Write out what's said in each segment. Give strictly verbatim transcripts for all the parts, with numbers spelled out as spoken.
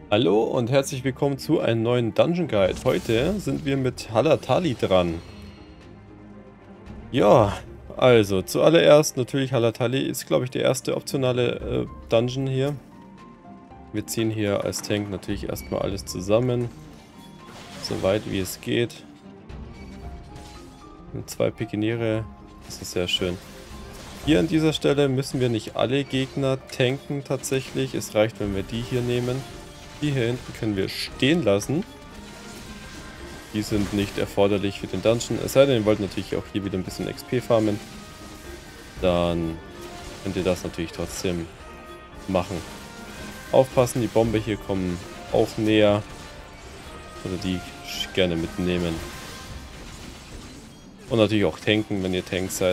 Hallo und herzlich willkommen zu einem neuen Dungeon Guide. Heute sind wir mit Halatali dran. Ja, also zuallererst natürlich Halatali ist, glaube ich, der erste optionale äh, Dungeon hier. Wir ziehen hier als Tank natürlich erstmal alles zusammen, so weit wie es geht. Und zwei Pikiniere, das ist sehr schön. Hier an dieser Stelle müssen wir nicht alle Gegner tanken tatsächlich. Es reicht, wenn wir die hier nehmen. Die hier hinten können wir stehen lassen. Die sind nicht erforderlich für den Dungeon. Es sei denn, ihr wollt natürlich auch hier wieder ein bisschen X P farmen. Dann könnt ihr das natürlich trotzdem machen. Aufpassen, die Bombe hier kommen auch näher. Oder die gerne mitnehmen. Und natürlich auch tanken, wenn ihr Tanks seid.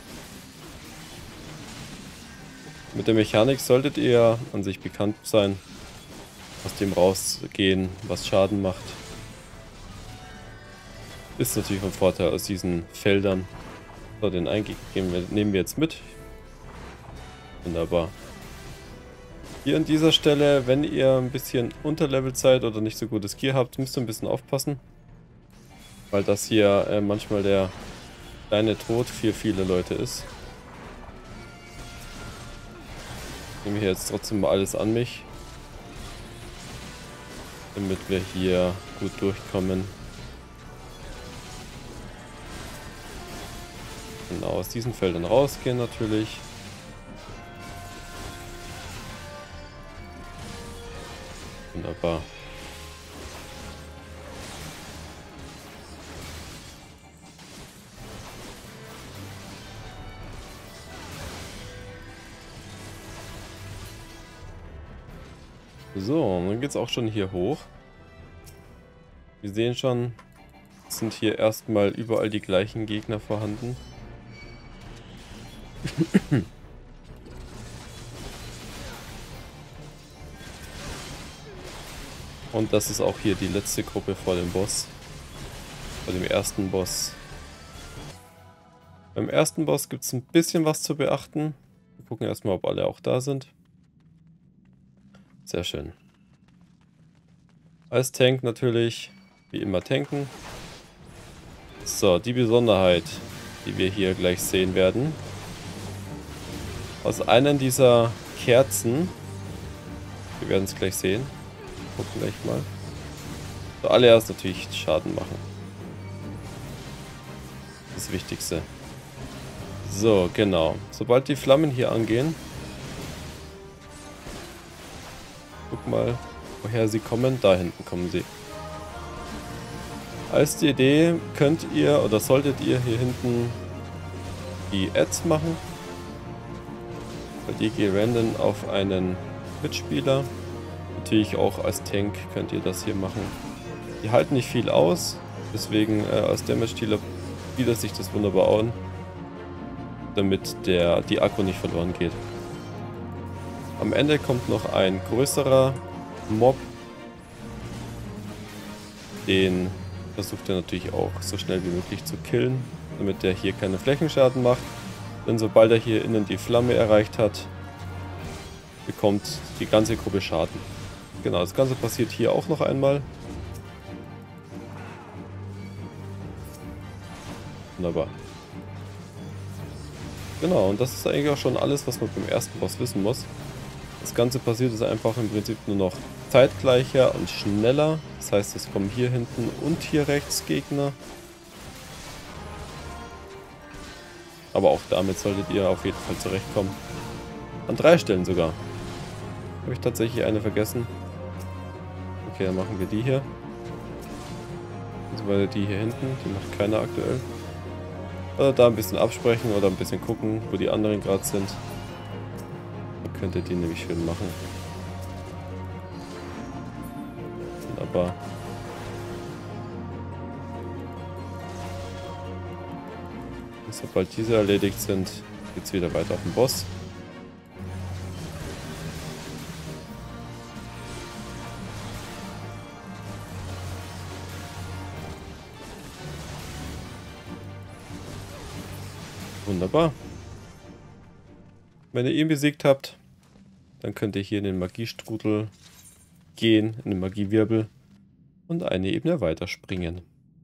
Mit der Mechanik solltet ihr an sich bekannt sein. Aus dem rausgehen, was Schaden macht. Ist natürlich ein Vorteil aus diesen Feldern. So, den eingegeben nehmen wir jetzt mit. Wunderbar. Hier an dieser Stelle, wenn ihr ein bisschen unterlevelt seid oder nicht so gutes Gear habt, müsst ihr ein bisschen aufpassen. Weil das hier äh, manchmal der kleine Tod für viele Leute ist. Ich nehme hier jetzt trotzdem mal alles an mich. Damit wir hier gut durchkommen. Genau, aus diesen Feldern rausgehen natürlich. Wunderbar. So, und dann geht es auch schon hier hoch. Wir sehen schon, es sind hier erstmal überall die gleichen Gegner vorhanden. Und das ist auch hier die letzte Gruppe vor dem Boss. Vor dem ersten Boss. Beim ersten Boss gibt es ein bisschen was zu beachten. Wir gucken erstmal, ob alle auch da sind. Sehr schön. Als Tank natürlich, wie immer tanken. So, die Besonderheit, die wir hier gleich sehen werden. Aus einer dieser Kerzen, wir werden es gleich sehen, gucken gleich mal. Zuallererst natürlich Schaden machen. Das Wichtigste. So, genau. Sobald die Flammen hier angehen, guck mal, woher sie kommen. Da hinten kommen sie. Als die Idee könnt ihr oder solltet ihr hier hinten die Ads machen. Weil die gehen random auf einen Mitspieler. Natürlich auch als Tank könnt ihr das hier machen. Die halten nicht viel aus. Deswegen äh, als Damage-Dealer bietet sich das wunderbar an. Damit der, die Akku nicht verloren geht. Am Ende kommt noch ein größerer Mob. Den versucht er natürlich auch so schnell wie möglich zu killen, damit der hier keine Flächenschaden macht. Denn sobald er hier innen die Flamme erreicht hat, bekommt die ganze Gruppe Schaden. Genau, das Ganze passiert hier auch noch einmal. Wunderbar. Genau, und das ist eigentlich auch schon alles, was man beim ersten Boss wissen muss. Das Ganze passiert ist einfach im Prinzip nur noch zeitgleicher und schneller. Das heißt, es kommen hier hinten und hier rechts Gegner. Aber auch damit solltet ihr auf jeden Fall zurechtkommen. An drei Stellen sogar. Habe ich tatsächlich eine vergessen. Okay, dann machen wir die hier. Also die hier hinten, die macht keiner aktuell. Oder da ein bisschen absprechen oder ein bisschen gucken, wo die anderen gerade sind. Dann könnt ihr die nämlich schön machen. Wunderbar. Und sobald diese erledigt sind, geht es wieder weiter auf den Boss. Wunderbar. Wenn ihr ihn besiegt habt, dann könnt ihr hier in den Magiestrudel gehen in den Magiewirbel und eine Ebene weiterspringen.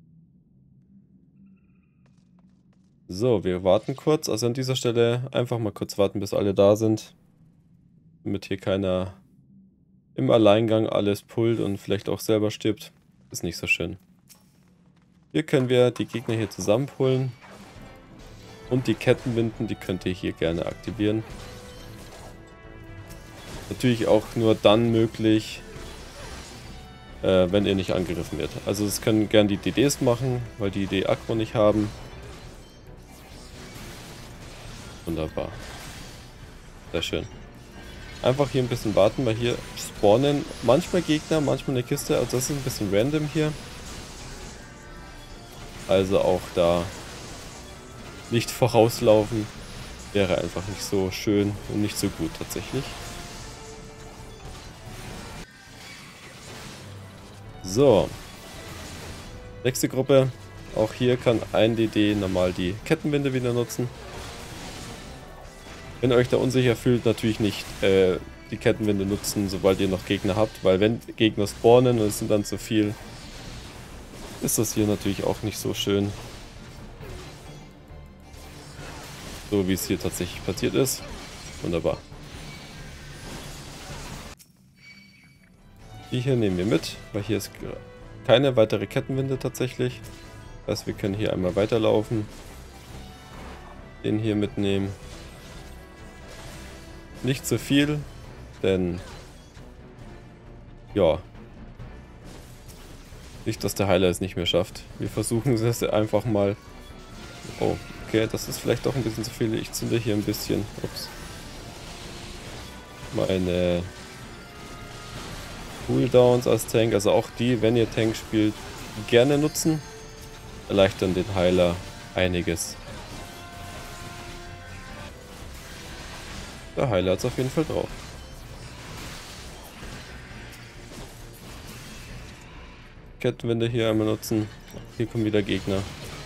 So, wir warten kurz. Also an dieser Stelle einfach mal kurz warten, bis alle da sind. Damit hier keiner im Alleingang alles pullt und vielleicht auch selber stirbt. Ist nicht so schön. Hier können wir die Gegner hier zusammenpullen. Und die Kettenwinden, die könnt ihr hier gerne aktivieren. Natürlich auch nur dann möglich, äh, wenn ihr nicht angegriffen wird. Also das können gerne die D Ds machen, weil die D Aggro nicht haben. Wunderbar. Sehr schön. Einfach hier ein bisschen warten, weil hier spawnen manchmal Gegner, manchmal eine Kiste. Also das ist ein bisschen random hier. Also auch da nicht vorauslaufen wäre einfach nicht so schön und nicht so gut tatsächlich. So. Nächste Gruppe. Auch hier kann ein D D normal die Kettenwinde wieder nutzen. Wenn ihr euch da unsicher fühlt, natürlich nicht äh, die Kettenwinde nutzen, sobald ihr noch Gegner habt. Weil wenn Gegner spawnen und es sind dann zu viel, ist das hier natürlich auch nicht so schön. So wie es hier tatsächlich passiert ist. Wunderbar. Die hier nehmen wir mit, weil hier ist keine weitere Kettenwinde tatsächlich. Das heißt, wir können hier einmal weiterlaufen. Den hier mitnehmen. Nicht zu viel, denn ja, nicht, dass der Heiler es nicht mehr schafft. Wir versuchen es einfach mal. Oh, okay, das ist vielleicht doch ein bisschen zu viel. Ich zünde hier ein bisschen. Ups. Meine Cooldowns als Tank, also auch die, wenn ihr Tank spielt, gerne nutzen. Erleichtern den Heiler einiges. Der Heiler hat es auf jeden Fall drauf. Kettenwinde hier einmal nutzen. Hier kommen wieder Gegner.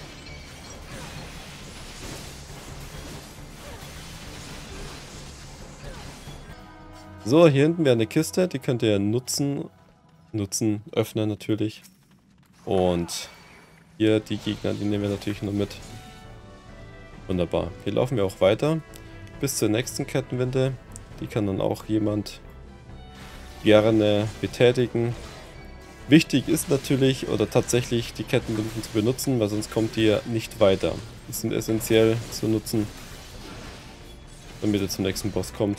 So, hier hinten wäre eine Kiste, die könnt ihr nutzen. Nutzen, öffnen natürlich. Und hier die Gegner, die nehmen wir natürlich nur mit. Wunderbar. Hier laufen wir auch weiter. Bis zur nächsten Kettenwinde. Die kann dann auch jemand gerne betätigen. Wichtig ist natürlich, oder tatsächlich die Kettenwinden zu benutzen, weil sonst kommt ihr nicht weiter. Die sind essentiell zu nutzen, damit ihr zum nächsten Boss kommt.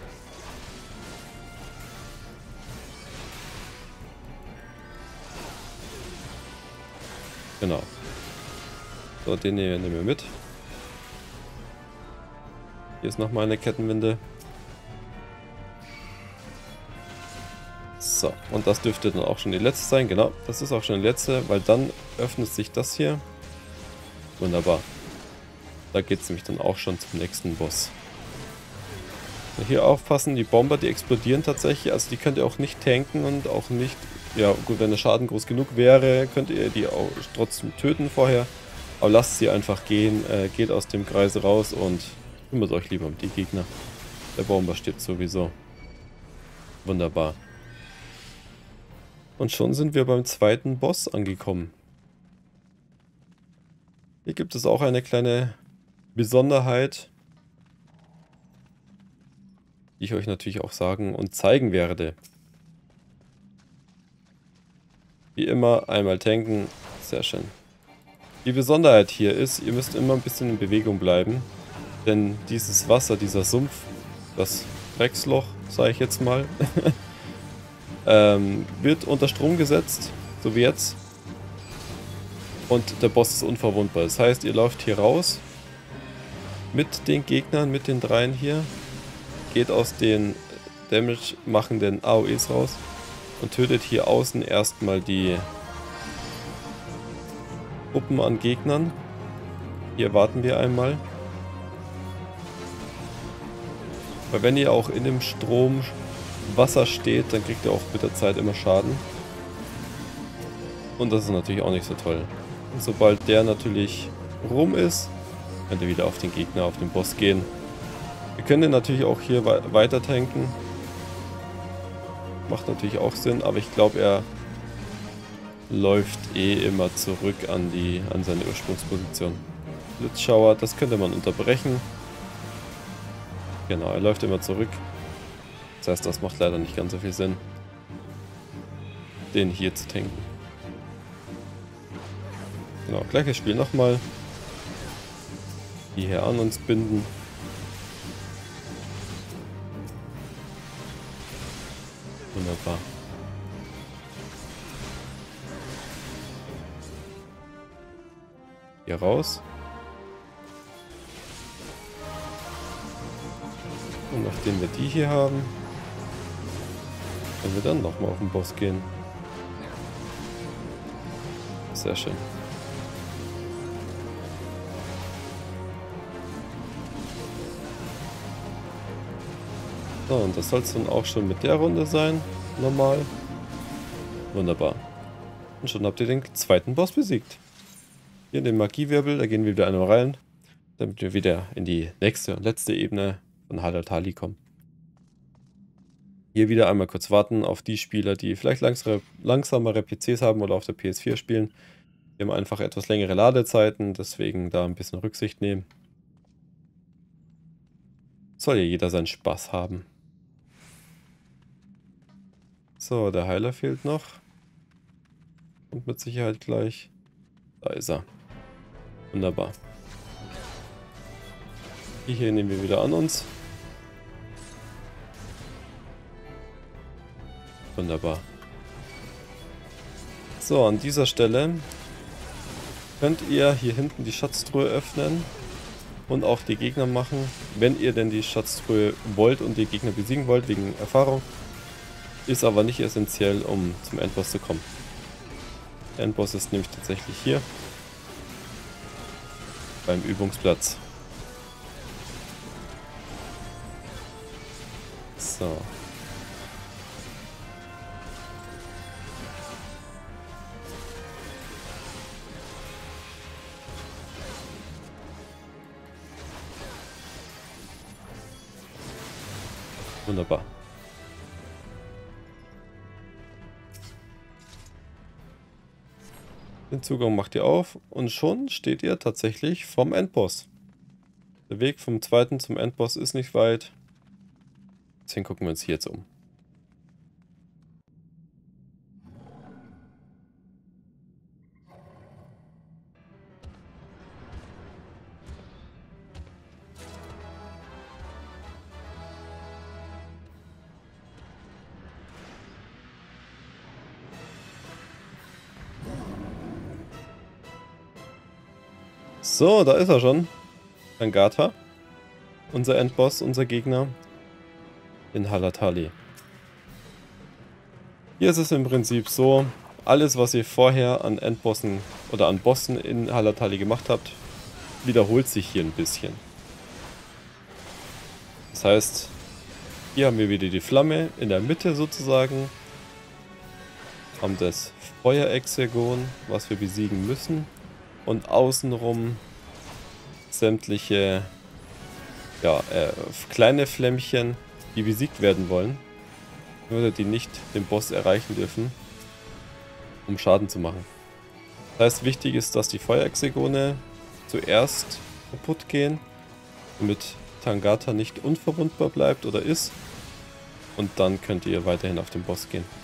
Genau. So, den hier nehmen wir mit. Hier ist nochmal eine Kettenwinde. So, und das dürfte dann auch schon die letzte sein. Genau, das ist auch schon die letzte, weil dann öffnet sich das hier. Wunderbar. Da geht es nämlich dann auch schon zum nächsten Boss. Hier aufpassen, die Bomber, die explodieren tatsächlich. Also die könnt ihr auch nicht tanken und auch nicht... Ja gut, wenn der Schaden groß genug wäre, könnt ihr die auch trotzdem töten vorher. Aber lasst sie einfach gehen, äh, geht aus dem Kreis raus und kümmert euch lieber um die Gegner. Der Bomber stirbt sowieso. Wunderbar. Und schon sind wir beim zweiten Boss angekommen. Hier gibt es auch eine kleine Besonderheit, die ich euch natürlich auch sagen und zeigen werde. Wie immer einmal tanken. Sehr schön. Die Besonderheit hier ist, ihr müsst immer ein bisschen in Bewegung bleiben. Denn dieses Wasser, dieser Sumpf, das Drecksloch, sage ich jetzt mal, ähm, wird unter Strom gesetzt, so wie jetzt. Und der Boss ist unverwundbar. Das heißt, ihr lauft hier raus mit den Gegnern, mit den dreien hier. Geht aus den Damage machenden A O Es raus. Und tötet hier außen erstmal die Gruppen an Gegnern. Hier warten wir einmal. Weil wenn ihr auch in dem Strom Wasser steht, dann kriegt ihr auch mit der Zeit immer Schaden. Und das ist natürlich auch nicht so toll. Und sobald der natürlich rum ist, könnt ihr wieder auf den Gegner, auf den Boss gehen. Wir können den natürlich auch hier weiter tanken. Macht natürlich auch Sinn, aber ich glaube, er läuft eh immer zurück an die an seine Ursprungsposition. Blitzschauer, das könnte man unterbrechen. Genau, er läuft immer zurück. Das heißt, das macht leider nicht ganz so viel Sinn, den hier zu tanken. Genau, gleiches Spiel nochmal. Die hier an uns binden. Wunderbar. Hier raus. Und nachdem wir die hier haben, können wir dann nochmal auf den Boss gehen. Sehr schön. So, und das soll es dann auch schon mit der Runde sein. Normal. Wunderbar. Und schon habt ihr den zweiten Boss besiegt. Hier in den Magiewirbel, da gehen wir wieder einmal rein, damit wir wieder in die nächste und letzte Ebene von Halatali kommen. Hier wieder einmal kurz warten auf die Spieler, die vielleicht langsere, langsamere P Cs haben oder auf der P S vier spielen. Die haben einfach etwas längere Ladezeiten, deswegen da ein bisschen Rücksicht nehmen. Soll ja jeder seinen Spaß haben. So, der Heiler fehlt noch. Und mit Sicherheit gleich. Da ist er. Wunderbar. Die hier nehmen wir wieder an uns. Wunderbar. So, an dieser Stelle könnt ihr hier hinten die Schatztruhe öffnen und auch die Gegner machen, wenn ihr denn die Schatztruhe wollt und die Gegner besiegen wollt, wegen Erfahrung. Ist aber nicht essentiell, um zum Endboss zu kommen. Der Endboss ist nämlich tatsächlich hier. Beim Übungsplatz. So. Wunderbar. Den Zugang macht ihr auf und schon steht ihr tatsächlich vom Endboss. Der Weg vom zweiten zum Endboss ist nicht weit. Deswegen gucken wir uns hier jetzt um. So, da ist er schon. Tangata. Unser Endboss, unser Gegner. In Halatali. Hier ist es im Prinzip so, alles was ihr vorher an Endbossen oder an Bossen in Halatali gemacht habt, wiederholt sich hier ein bisschen. Das heißt, hier haben wir wieder die Flamme in der Mitte sozusagen. Haben das Feuerexagon, was wir besiegen müssen. Und außenrum sämtliche ja, äh, kleine Flämmchen, die besiegt werden wollen. Nur die nicht den Boss erreichen dürfen, um Schaden zu machen. Das heißt, wichtig ist, dass die Feuerexagone zuerst kaputt gehen, damit Tangata nicht unverwundbar bleibt oder ist. Und dann könnt ihr weiterhin auf den Boss gehen.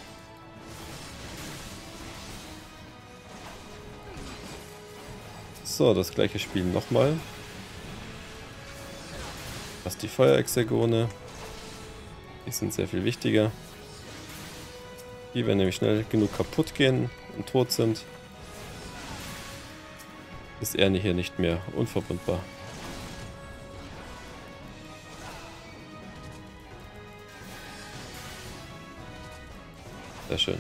So, das gleiche Spiel nochmal. Das die Feuerexagone. Die sind sehr viel wichtiger. Die werden nämlich schnell genug kaputt gehen und tot sind. Ist er hier nicht mehr unverwundbar. Sehr schön.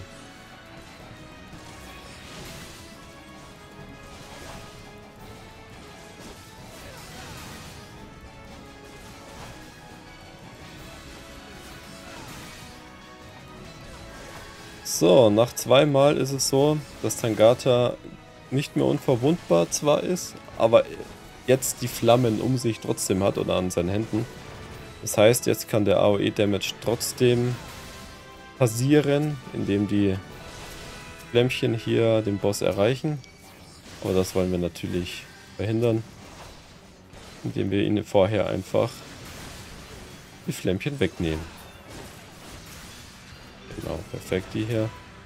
So, nach zweimal ist es so, dass Tangata nicht mehr unverwundbar zwar ist, aber jetzt die Flammen um sich trotzdem hat oder an seinen Händen. Das heißt, jetzt kann der A O E-Damage trotzdem passieren, indem die Flämmchen hier den Boss erreichen. Aber das wollen wir natürlich verhindern, indem wir ihnen vorher einfach die Flämmchen wegnehmen. Genau, perfekt die hier.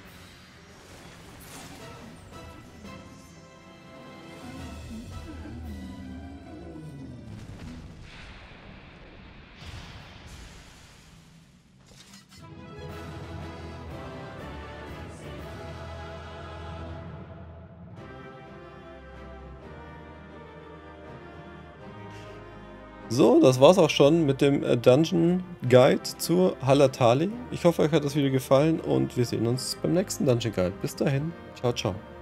So, das war's auch schon mit dem äh, Dungeon Guide zu Halatali. Ich hoffe, euch hat das Video gefallen und wir sehen uns beim nächsten Dungeon Guide. Bis dahin, ciao, ciao.